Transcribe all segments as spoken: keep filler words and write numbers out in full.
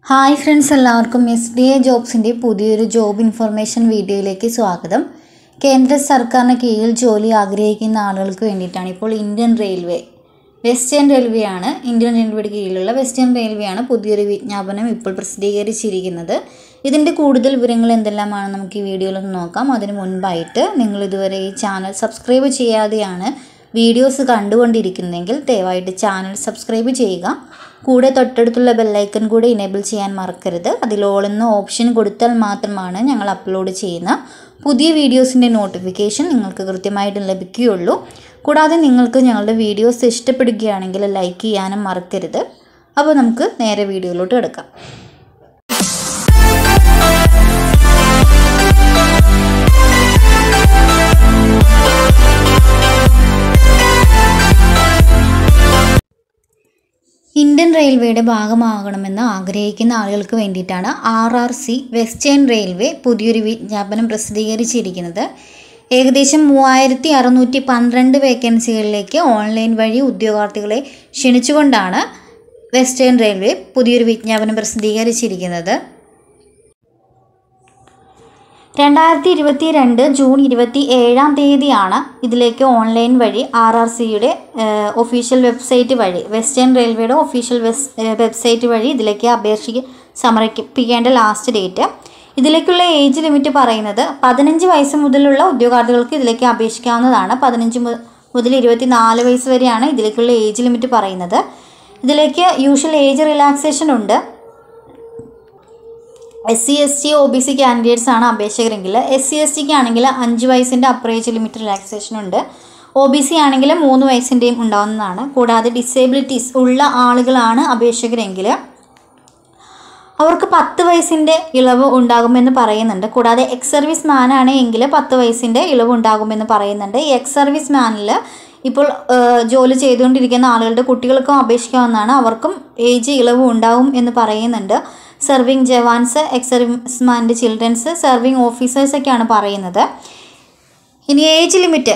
Hi friends, എല്ലാവർക്കും S D A ജോബ്സിൻ്റെ പുതിയൊരു ജോബ് ഇൻഫർമേഷൻ വീഡിയോയിലേക്ക് സ്വാഗതം. കേന്ദ്ര സർക്കാരിന് കീഴിൽ ജോലി ആഗ്രഹിക്കുന്ന ആളുകൾക്ക് വേണ്ടിയിട്ടാണ് ഇപ്പോൾ ഇന്ത്യൻ റെയിൽവേ വെസ്റ്റേൺ റെയിൽവേ ആണ് ഇന്ത്യൻ റെയിൽവേയുടെ കീഴിലുള്ള വെസ്റ്റേൺ റെയിൽവേ ആണ് പുതിയൊരു വിജ്ഞാപനം ഇപ്പോൾ പ്രസിദ്ധീകരിച്ചിരിക്കുന്നത്. ഇതിൻ്റെ കൂടുതൽ വിവരങ്ങൾ എന്തെല്ലാമാണ് നമുക്ക് ഈ വീഡിയോയിലൊന്ന് നോക്കാം. അതിന് മുൻപായിട്ട് നിങ്ങൾ ഇതുവരെ ഈ ചാനൽ സബ്സ്ക്രൈബ് ചെയ്യാതെയാണ് വീഡിയോസ് കണ്ടുകൊണ്ടിരിക്കുന്നതെങ്കിൽ ദയവായിട്ട് ചാനൽ സബ്സ്ക്രൈബ് ചെയ്യുക. കൂടെ തൊട്ടടുത്തുള്ള ബെല്ലൈക്കൺ കൂടെ ഇനേബിൾ ചെയ്യാൻ മറക്കരുത്. അതിൽ ഓൾ എന്ന ഓപ്ഷൻ കൊടുത്താൽ മാത്രമാണ് ഞങ്ങൾ അപ്ലോഡ് ചെയ്യുന്ന പുതിയ വീഡിയോസിൻ്റെ നോട്ടിഫിക്കേഷൻ നിങ്ങൾക്ക് കൃത്യമായിട്ട് ലഭിക്കുകയുള്ളൂ. കൂടാതെ നിങ്ങൾക്ക് ഞങ്ങളുടെ വീഡിയോസ് ഇഷ്ടപ്പെടുകയാണെങ്കിൽ ലൈക്ക് ചെയ്യാനും മറക്കരുത്. അപ്പോൾ നമുക്ക് നേരെ വീഡിയോയിലോട്ട് കിടക്കാം. ഇന്ത്യൻ റെയിൽവേയുടെ ഭാഗമാകണമെന്ന് ആഗ്രഹിക്കുന്ന ആളുകൾക്ക് വേണ്ടിയിട്ടാണ് R R C western railway പുതിയൊരു വിജ്ഞാപനം പ്രസിദ്ധീകരിച്ചിരിക്കുന്നത്. ഏകദേശം മൂവായിരത്തി അറുന്നൂറ്റി പന്ത്രണ്ട് വേക്കൻസികളിലേക്ക് ഓൺലൈൻ വഴി ഉദ്യോഗാർത്ഥികളെ ക്ഷണിച്ചുകൊണ്ടാണ് വെസ്റ്റേൺ റെയിൽവേ പുതിയൊരു വിജ്ഞാപനം പ്രസിദ്ധീകരിച്ചിരിക്കുന്നത്. രണ്ടായിരത്തി ഇരുപത്തി രണ്ട് ജൂൺ ഇരുപത്തി ഏഴാം തീയതിയാണ് ഇതിലേക്ക് ഓൺലൈൻ വഴി ആർ ആർ സിയുടെ ഒഫീഷ്യൽ വെബ്സൈറ്റ് വഴി വെസ്റ്റേൺ റെയിൽവേയുടെ ഒഫീഷ്യൽ വെബ്സൈറ്റ് വഴി ഇതിലേക്ക് അപേക്ഷ സമർപ്പിക്കേണ്ട ലാസ്റ്റ് ഡേറ്റ്. ഇതിലേക്കുള്ള ഏജ് ലിമിറ്റ് പറയുന്നത് പതിനഞ്ച് വയസ്സ് മുതലുള്ള ഉദ്യോഗാർത്ഥികൾക്ക് ഇതിലേക്ക് അപേക്ഷിക്കാവുന്നതാണ്. പതിനഞ്ച് മുതൽ ഇരുപത്തി നാല് വയസ്സ് വരെയാണ് ഇതിലേക്കുള്ള ഏജ് ലിമിറ്റ് പറയുന്നത്. ഇതിലേക്ക് യൂഷ്വൽ ഏജ് റിലാക്സേഷൻ ഉണ്ട്. S C S T O B C candidates ആണ് അപേക്ഷകരെങ്കിൽ എസ് സി എസ് ടിക്ക് ആണെങ്കിൽ അഞ്ച് വയസ്സിൻ്റെ അപ്പർ ഏജ് ലിമിറ്റ് റിലാക്സേഷൻ ഉണ്ട്. ഒ ബി സി ആണെങ്കിൽ മൂന്ന് വയസ്സിൻ്റെയും ഉണ്ടാവുന്നതാണ്. കൂടാതെ ഡിസേബിലിറ്റീസ് ഉള്ള ആളുകളാണ് അപേക്ഷകരെങ്കിൽ അവർക്ക് പത്ത് വയസ്സിൻ്റെ ഇളവ് ഉണ്ടാകുമെന്ന് പറയുന്നുണ്ട്. കൂടാതെ എക്സ് സർവീസ് മാൻ ആണ് എങ്കിൽ പത്ത് വയസ്സിൻ്റെ ഇളവ് ഉണ്ടാകുമെന്ന് പറയുന്നുണ്ട്. ഈ എക്സ് സർവീസ് മാനിൽ ഇപ്പോൾ ജോലി ചെയ്തുകൊണ്ടിരിക്കുന്ന ആളുകളുടെ കുട്ടികൾക്കും അപേക്ഷിക്കാവുന്നതാണ്. അവർക്കും ഏജ് ഇളവ് ഉണ്ടാകും എന്ന് പറയുന്നുണ്ട്. സെർവിങ് ജവാൻസ്, എക്സ് സർവീസ്മാൻ്റെ ചിൽഡ്രൻസ്, സെർവിങ് ഓഫീസേഴ്സൊക്കെയാണ് പറയുന്നത്. ഇനി ഏജ് ലിമിറ്റ്,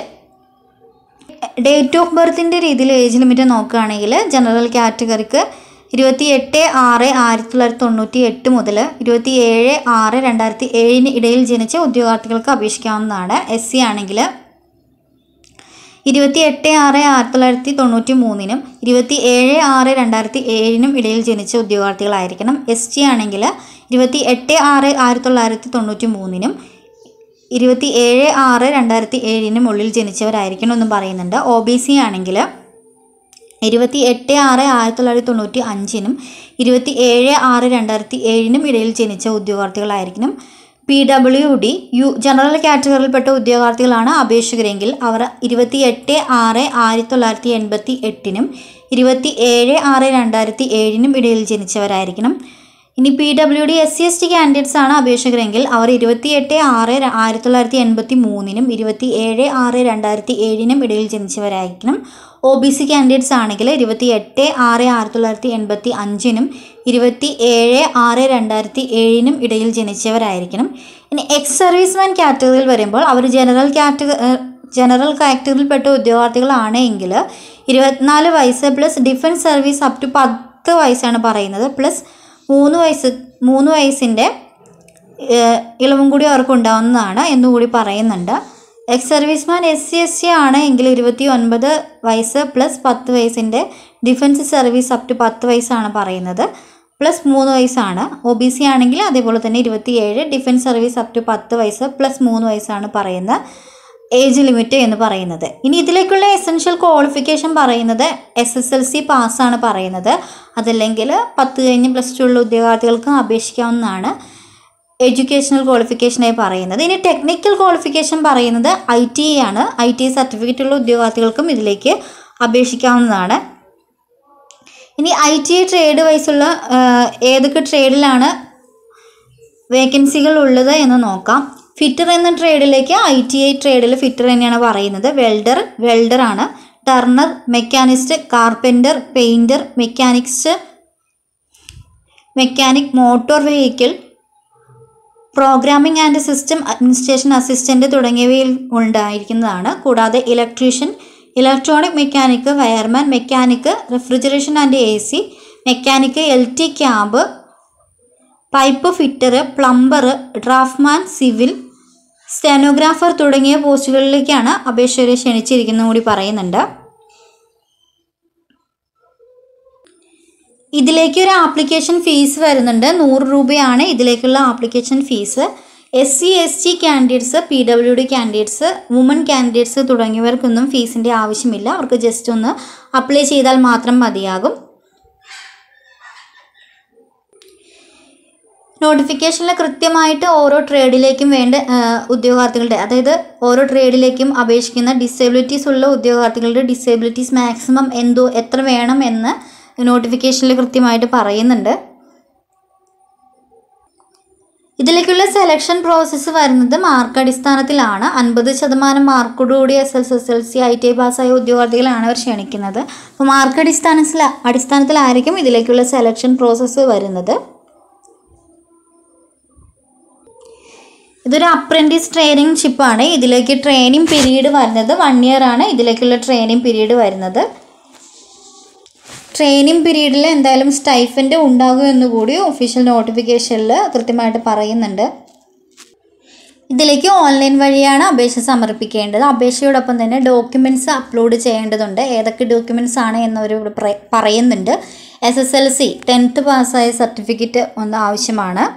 ഡേറ്റ് ഓഫ് ബർത്തിൻ്റെ രീതിയിൽ ഏജ് ലിമിറ്റ് നോക്കുകയാണെങ്കിൽ ജനറൽ കാറ്റഗറിക്ക് ഇരുപത്തി എട്ട് ആറ് ആയിരത്തി തൊള്ളായിരത്തി തൊണ്ണൂറ്റി എട്ട് മുതൽ ഇരുപത്തി ഏഴ് ആറ് രണ്ടായിരത്തി ഏഴിന് ഇടയിൽ ജനിച്ച ഉദ്യോഗാർത്ഥികൾക്ക് അപേക്ഷിക്കാവുന്നതാണ്. എസ് സി ആണെങ്കിൽ ഇരുപത്തി എട്ട് ആറ് ആയിരത്തി തൊള്ളായിരത്തി തൊണ്ണൂറ്റി മൂന്നിനും ഇരുപത്തി ഏഴ് ആറ് രണ്ടായിരത്തി ഏഴിനും ഇടയിൽ ജനിച്ച ഉദ്യോഗാർത്ഥികളായിരിക്കണം. എസ് ടി ആണെങ്കിൽ ഇരുപത്തി എട്ട് ആറ് ആയിരത്തി തൊള്ളായിരത്തി തൊണ്ണൂറ്റി മൂന്നിനും ഇരുപത്തി ഏഴ് ആറ് രണ്ടായിരത്തി ഏഴിനും ഉള്ളിൽ ജനിച്ചവരായിരിക്കണം എന്നും പറയുന്നുണ്ട്. ഒ ബി സി ആണെങ്കിൽ ഇരുപത്തി എട്ട് ആറ് ആയിരത്തി തൊള്ളായിരത്തി തൊണ്ണൂറ്റി അഞ്ചിനും ഇരുപത്തി ഏഴ് ആറ് രണ്ടായിരത്തി ഏഴിനും ഇടയിൽ ജനിച്ച ഉദ്യോഗാർത്ഥികളായിരിക്കണം. P W D U general കാറ്റഗറിയിൽപ്പെട്ട ഉദ്യോഗാർത്ഥികളാണ് അപേക്ഷകരെങ്കിൽ അവർ ഇരുപത്തി എട്ട് ആറ് ആയിരത്തി തൊള്ളായിരത്തി എൺപത്തി എട്ടിനും ഇരുപത്തി ഏഴ് ആറ് രണ്ടായിരത്തി ഏഴിനും ഇടയിൽ ജനിച്ചവരായിരിക്കണം. ഇനി P W D S C S T candidates ആണ് അപേക്ഷകരെങ്കിൽ അവർ ഇരുപത്തി എട്ട് ആറ് ആയിരത്തി തൊള്ളായിരത്തി എൺപത്തി മൂന്നിനും ഇരുപത്തി ഏഴ് ആറ് രണ്ടായിരത്തി ഏഴിനും ഇടയിൽ ജനിച്ചവരായിരിക്കണം. ഒ ബി സി കാൻഡിഡേറ്റ്സ് ആണെങ്കിൽ ഇരുപത്തി എട്ട് ആറ് ആയിരത്തി തൊള്ളായിരത്തി എൺപത്തി അഞ്ചിനും ഇരുപത്തി ഏഴ് ആറ് രണ്ടായിരത്തി ഏഴിനും ഇടയിൽ ജനിച്ചവരായിരിക്കണം. ഇനി എക്സ് സർവീസ്മാൻ കാറ്റഗറിയിൽ വരുമ്പോൾ അവർ ജനറൽ കാറ്റഗറി ജനറൽ കാറ്റഗറിയിൽപ്പെട്ട ഉദ്യോഗാർത്ഥികളാണ് എങ്കിൽ ഇരുപത്തിനാല് വയസ്സ് plus defence service up to പത്ത് വയസ്സാണ് പറയുന്നത്. പ്ലസ് മൂന്ന് വയസ്സ് മൂന്ന് വയസ്സിൻ്റെ ഇളവും കൂടി അവർക്ക് ഉണ്ടാവുന്നതാണ് എന്നുകൂടി പറയുന്നുണ്ട്. Ex serviceman S C S C ആണ് എങ്കിൽ ഇരുപത്തി ഒൻപത് വയസ്സ് പ്ലസ് പത്ത് വയസ്സിൻ്റെ ഡിഫൻസ് സർവീസ് അപ് ടു പത്ത് വയസ്സാണ് പറയുന്നത്. പ്ലസ് മൂന്ന് വയസ്സാണ്. ഒ ബി സി ആണെങ്കിൽ അതേപോലെ തന്നെ ഇരുപത്തി ഏഴ് ഡിഫൻസ് സർവീസ് അപ് ടു പത്ത് വയസ്സ് പ്ലസ് മൂന്ന് വയസ്സാണ് പറയുന്ന ഏജ് ലിമിറ്റ് എന്ന് പറയുന്നത്. ഇനി ഇതിലേക്കുള്ള എസെൻഷ്യൽ ക്വാളിഫിക്കേഷൻ പറയുന്നത് എസ് എസ് എൽ സി പാസ്സാണ് പറയുന്നത്. അതല്ലെങ്കിൽ പത്ത് കഴിഞ്ഞ് പ്ലസ് ടു ഉള്ള ഉദ്യോഗാർത്ഥികൾക്ക് അപേക്ഷിക്കാവുന്നതാണ് എഡ്യൂക്കേഷണൽ ക്വാളിഫിക്കേഷനായി പറയുന്നത്. ഇനി ടെക്നിക്കൽ ക്വാളിഫിക്കേഷൻ പറയുന്നത് ഐ ടി ഐ ആണ്. ഐ ടി ഐ സർട്ടിഫിക്കറ്റ് ഉള്ള ഉദ്യോഗാർത്ഥികൾക്കും ഇതിലേക്ക് അപേക്ഷിക്കാവുന്നതാണ്. ഇനി ഐ ടി ഐ ട്രേഡ് വൈസുള്ള ഏതൊക്കെ ട്രേഡിലാണ് വേക്കൻസികൾ ഉള്ളത് എന്ന് നോക്കാം. ഫിറ്റർ എന്ന ട്രേഡിലേക്ക് ഐ ടി ഐ ട്രേഡിൽ ഫിറ്റർ തന്നെയാണ് പറയുന്നത്. വെൽഡർ വെൽഡറാണ്. Turner, machinist, carpenter, painter, mechanics mechanic, motor vehicle, programming and system administration assistant തുടങ്ങിയവയിൽ ഉണ്ടായിരിക്കുന്നതാണ്. കൂടാതെ electrician, electronic mechanic, wireman, mechanic, refrigeration and A C, mechanic, L T cab, pipe fitter, plumber, draftsman, civil, stenographer തുടങ്ങിയ പോസ്റ്റുകളിലേക്കാണ് അപേക്ഷകരെ ക്ഷണിച്ചിരിക്കുന്നത് കൂടി പറയുന്നുണ്ട്. ഇതിലേക്ക് ഒരു application fees വരുന്നുണ്ട്. നൂറ് രൂപയാണ് ഇതിലേക്കുള്ള application fees. S C S T candidates, P W D candidates, woman candidates തുടങ്ങിയവർക്കൊന്നും ഫീസിൻ്റെ ആവശ്യമില്ല. അവർക്ക് ജസ്റ്റ് ഒന്ന് അപ്ലൈ ചെയ്താൽ മാത്രം മതിയാകും. നോട്ടിഫിക്കേഷനിൽ കൃത്യമായിട്ട് ഓരോ ട്രേഡിലേക്കും വേണ്ട ഉദ്യോഗാർത്ഥികളുടെ, അതായത് ഓരോ ട്രേഡിലേക്കും അപേക്ഷിക്കുന്ന ഡിസേബിലിറ്റീസ് ഉള്ള ഉദ്യോഗാർത്ഥികളുടെ ഡിസേബിലിറ്റീസ് മാക്സിമം എന്തോ എത്ര വേണം എന്ന് നോട്ടിഫിക്കേഷനിൽ കൃത്യമായിട്ട് പറയുന്നുണ്ട്. ഇതിലേക്കുള്ള സെലക്ഷൻ പ്രോസസ്സ് വരുന്നത് മാർക്ക് അടിസ്ഥാനത്തിലാണ്. അൻപത് ശതമാനം മാർക്കോടുകൂടി S S S L C I T I പാസ്സായ ഉദ്യോഗാർത്ഥികളാണ് അവർ ക്ഷണിക്കുന്നത്. അപ്പോൾ മാർക്ക് അടിസ്ഥാനത്തിൽ അടിസ്ഥാനത്തിലായിരിക്കും ഇതിലേക്കുള്ള സെലക്ഷൻ പ്രോസസ്സ് വരുന്നത്. ഇതൊരു അപ്രൻറ്റീസ് ട്രെയിനിങ് ഷിപ്പാണ്. ഇതിലേക്ക് ട്രെയിനിങ് പീരീഡ് വരുന്നത് വൺ ഇയർ ആണ്. ഇതിലേക്കുള്ള ട്രെയിനിങ് പീരീഡ് വരുന്നത്. ട്രെയിനിങ് പീരീഡിൽ എന്തായാലും സ്റ്റൈഫൻഡ് ഉണ്ടാകുമെന്ന് കൂടി ഒഫീഷ്യൽ നോട്ടിഫിക്കേഷനിൽ കൃത്യമായിട്ട് പറയുന്നുണ്ട്. ഇതിലേക്ക് ഓൺലൈൻ വഴിയാണ് അപേക്ഷ സമർപ്പിക്കേണ്ടത്. അപേക്ഷയോടൊപ്പം തന്നെ ഡോക്യുമെൻറ്റ്സ് അപ്ലോഡ് ചെയ്യേണ്ടതുണ്ട്. ഏതൊക്കെ ഡോക്യുമെൻറ്റ്സ് ആണ് എന്നവർ പറയുന്നുണ്ട്. S S L C tenth പാസ്സായ സർട്ടിഫിക്കറ്റ് ഒന്ന് ആവശ്യമാണ്.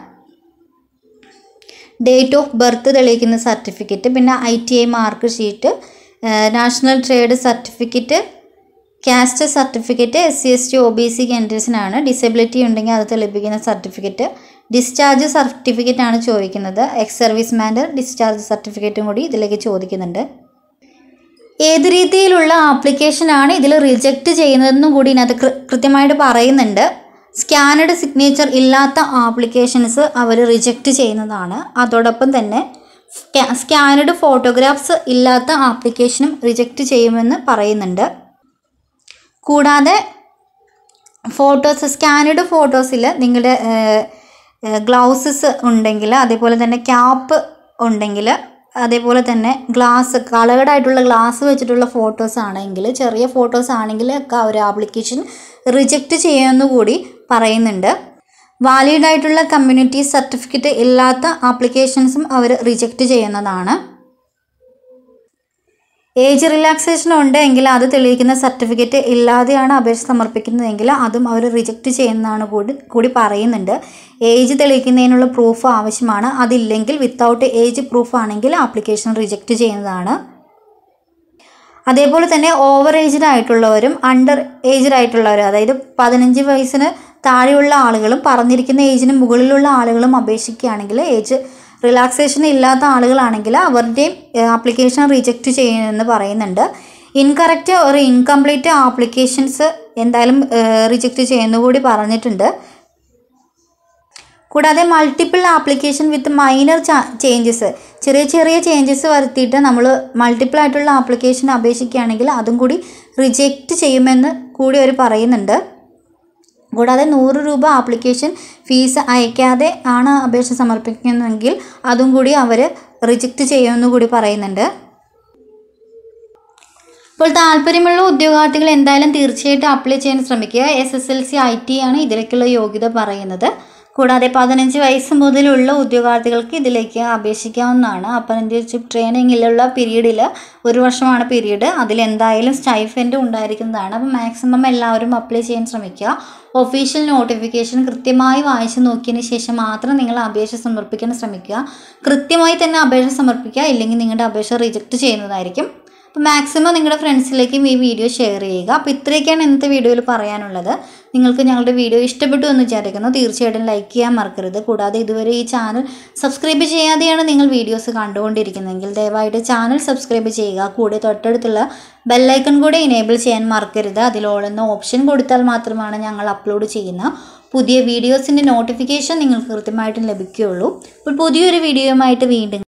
ഡേറ്റ് ഓഫ് ബർത്ത് തെളിയിക്കുന്ന സർട്ടിഫിക്കറ്റ്, പിന്നെ I T I mark sheet, national trade certificate, caste certificate. S C S T O B C കാൻഡിഡേറ്റ്സിനാണ്. ഡിസബിലിറ്റി ഉണ്ടെങ്കിൽ അത് തെളിയിക്കുന്ന സർട്ടിഫിക്കറ്റ്. ഡിസ്ചാർജ് സർട്ടിഫിക്കറ്റ് ആണ് ചോദിക്കുന്നത്. എക്സ് സർവീസ്മാൻ്റെ ഡിസ്ചാർജ് സർട്ടിഫിക്കറ്റും കൂടി ഇതിലേക്ക് ചോദിക്കുന്നുണ്ട്. ഏത് രീതിയിലുള്ള ആപ്ലിക്കേഷനാണ് ഇതിൽ റിജക്റ്റ് ചെയ്യുന്നതെന്നും കൂടി ഇതിനകത്ത് കൃത്യമായിട്ട് പറയുന്നുണ്ട്. സ്കാനഡ് സിഗ്നേച്ചർ ഇല്ലാത്ത ആപ്ലിക്കേഷൻസ് അവർ റിജക്റ്റ് ചെയ്യുന്നതാണ്. അതോടൊപ്പം തന്നെ സ്കാനഡ് ഫോട്ടോഗ്രാഫ്സ് ഇല്ലാത്ത ആപ്ലിക്കേഷനും റിജക്റ്റ് ചെയ്യുമെന്ന് പറയുന്നുണ്ട്. കൂടാതെ ഫോട്ടോസ് സ്കാനഡ് ഫോട്ടോസിൽ നിങ്ങളുടെ ഗ്ലൗസസ് ഉണ്ടെങ്കിൽ, അതേപോലെ തന്നെ ക്യാപ്പ് ഉണ്ടെങ്കിൽ, അതേപോലെ തന്നെ ഗ്ലാസ് കളേർഡായിട്ടുള്ള ഗ്ലാസ് വെച്ചിട്ടുള്ള ഫോട്ടോസ് ആണെങ്കിൽ, ചെറിയ ഫോട്ടോസ് ആണെങ്കിൽ ഒക്കെ ഒരു ആപ്ലിക്കേഷൻ റിജക്റ്റ് ചെയ്യുമെന്ന് കൂടി പറയുന്നുണ്ട്. വാലിഡായിട്ടുള്ള കമ്മ്യൂണിറ്റി സർട്ടിഫിക്കറ്റ് ഇല്ലാത്ത ആപ്ലിക്കേഷൻസും അവർ റിജക്റ്റ് ചെയ്യുന്നതാണ്. ഏജ് റിലാക്സേഷൻ ഉണ്ടെങ്കിൽ അത് തെളിയിക്കുന്ന സർട്ടിഫിക്കറ്റ് ഇല്ലാതെയാണ് അപേക്ഷ സമർപ്പിക്കുന്നതെങ്കിൽ അതും അവർ റിജക്റ്റ് ചെയ്യുന്നതാണ് കൂടി കൂടി പറയുന്നുണ്ട്. ഏജ് തെളിയിക്കുന്നതിനുള്ള പ്രൂഫ് ആവശ്യമാണ്. അതില്ലെങ്കിൽ വിത്തൗട്ട് ഏജ് പ്രൂഫ് ആണെങ്കിൽ ആപ്ലിക്കേഷൻ റിജക്റ്റ് ചെയ്യുന്നതാണ്. അതേപോലെ തന്നെ ഓവർ ഏജ്ഡ് ആയിട്ടുള്ളവരും അണ്ടർ ഏജ്ഡ് ആയിട്ടുള്ളവരും, അതായത് പതിനഞ്ച് വയസ്സിന് താഴെയുള്ള ആളുകളും പറഞ്ഞിരിക്കുന്ന ഏജിന് മുകളിലുള്ള ആളുകളും അപേക്ഷിക്കുകയാണെങ്കിൽ, ഏജ് റിലാക്സേഷൻ ഇല്ലാത്ത ആളുകളാണെങ്കിൽ അവരുടെയും ആപ്ലിക്കേഷൻ റിജക്റ്റ് ചെയ്യുമെന്ന് പറയുന്നുണ്ട്. ഇൻകറക്റ്റ് ഒരു ഇൻകംപ്ലീറ്റ് ആപ്ലിക്കേഷൻസ് എന്തായാലും റിജക്റ്റ് ചെയ്യുന്നു കൂടി പറഞ്ഞിട്ടുണ്ട്. കൂടാതെ multiple application with minor changes, ചെറിയ ചെറിയ ചേഞ്ചസ് വരുത്തിയിട്ട് നമ്മൾ മൾട്ടിപ്പിൾ ആയിട്ടുള്ള ആപ്ലിക്കേഷൻ അപേക്ഷിക്കുകയാണെങ്കിൽ അതും കൂടി റിജക്റ്റ് ചെയ്യുമെന്ന് കൂടി അവർ പറയുന്നുണ്ട്. കൂടാതെ നൂറ് രൂപ ആപ്ലിക്കേഷൻ ഫീസ് അയക്കാതെ ആണ് അപേക്ഷ സമർപ്പിക്കുന്നതെങ്കിൽ അതും കൂടി അവർ റിജക്റ്റ് ചെയ്യുമെന്ന് കൂടി പറയുന്നുണ്ട്. അപ്പോൾ താല്പര്യമുള്ള ഉദ്യോഗാർത്ഥികൾ എന്തായാലും തീർച്ചയായിട്ടും അപ്ലൈ ചെയ്യാൻ ശ്രമിക്കുക. S S L C I T ആണ് ഇതിലേക്കുള്ള യോഗ്യത പറയുന്നത്. കൂടാതെ പതിനഞ്ച് വയസ്സ് മുതലുള്ള ഉദ്യോഗാർത്ഥികൾക്ക് ഇതിലേക്ക് അപേക്ഷിക്കാവുന്നതാണ്. അപ്രന്റീസ്ഷിപ്പ് ട്രെയിനിങ്ങിലുള്ള പീരീഡിൽ ഒരു വർഷമാണ് പീരീഡ്. അതിലെന്തായാലും സ്റ്റൈഫൻഡ് ഉണ്ടായിരിക്കുന്നതാണ്. അപ്പോൾ മാക്സിമം എല്ലാവരും അപ്ലൈ ചെയ്യാൻ ശ്രമിക്കുക. ഒഫീഷ്യൽ നോട്ടിഫിക്കേഷൻ കൃത്യമായി വായിച്ച് നോക്കിയതിന് ശേഷം മാത്രം നിങ്ങൾ അപേക്ഷ സമർപ്പിക്കാൻ ശ്രമിക്കുക. കൃത്യമായി തന്നെ അപേക്ഷ സമർപ്പിക്കുക, ഇല്ലെങ്കിൽ നിങ്ങളുടെ അപേക്ഷ റിജക്റ്റ് ചെയ്യുന്നതായിരിക്കും. അപ്പോൾ മാക്സിമം നിങ്ങളുടെ ഫ്രണ്ട്സിലേക്കും ഈ വീഡിയോ ഷെയർ ചെയ്യുക. അപ്പോൾ ഇത്രയൊക്കെയാണ് ഇന്നത്തെ വീഡിയോയിൽ പറയാനുള്ളത്. നിങ്ങൾക്ക് ഞങ്ങളുടെ വീഡിയോ ഇഷ്ടപ്പെട്ടു എന്ന് വിചാരിക്കുന്നു. തീർച്ചയായിട്ടും ലൈക്ക് ചെയ്യാൻ മറക്കരുത്. കൂടാതെ ഇതുവരെ ഈ ചാനൽ സബ്സ്ക്രൈബ് ചെയ്യാതെയാണ് നിങ്ങൾ വീഡിയോസ് കണ്ടുകൊണ്ടിരിക്കുന്നതെങ്കിൽ ദയവായിട്ട് ചാനൽ സബ്സ്ക്രൈബ് ചെയ്യുക. കൂടെ തൊട്ടടുത്തുള്ള ബെല്ലൈക്കൺ കൂടെ ഇനേബിൾ ചെയ്യാൻ മറക്കരുത്. അതിൽ ഓൾ എന്ന ഓപ്ഷൻ കൊടുത്താൽ മാത്രമാണ് ഞങ്ങൾ അപ്ലോഡ് ചെയ്യുന്ന പുതിയ വീഡിയോസിൻ്റെ നോട്ടിഫിക്കേഷൻ നിങ്ങൾക്ക് കൃത്യമായിട്ടും ലഭിക്കുകയുള്ളൂ. അപ്പോൾ പുതിയൊരു വീഡിയോയുമായിട്ട് വീണ്ടും